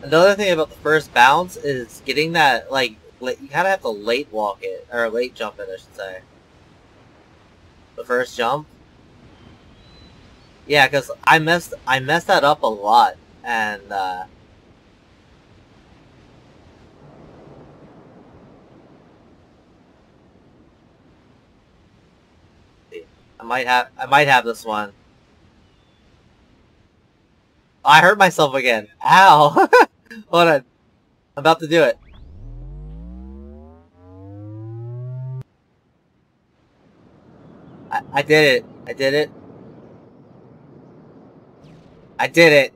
Another thing about the first bounce is getting that, like, you kind of have to late walk it, or late jump it, I should say. The first jump. Yeah, because I messed that up a lot, and I might have this one. Oh, I hurt myself again. Ow! Hold on, I'm about to do it. I did it. I did it. I did it.